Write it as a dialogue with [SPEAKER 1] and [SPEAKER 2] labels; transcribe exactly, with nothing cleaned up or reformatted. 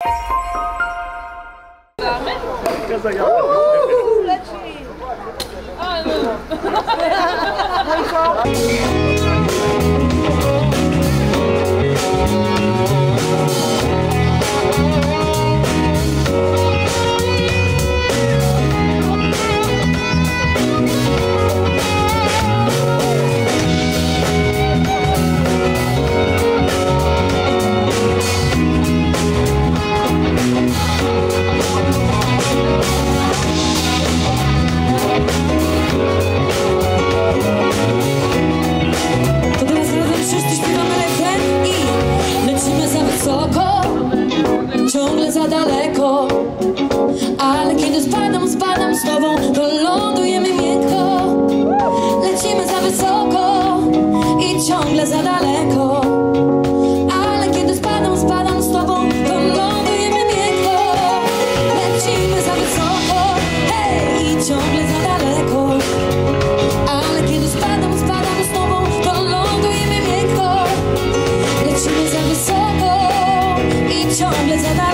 [SPEAKER 1] Uuu, leci!
[SPEAKER 2] Ciągle za daleko, ale kiedy spadam, spadam z tobą, to lądujemy miękko. Lecimy za wysoko i ciągle za daleko, ale kiedy spadam, spadam z tobą, to lądujemy miękko. Lecimy za wysoko, hej, i ciągle za daleko, ale kiedy spadam, spadam z tobą, to lądujemy miękko. Lecimy za wysoko i ciągle za daleko.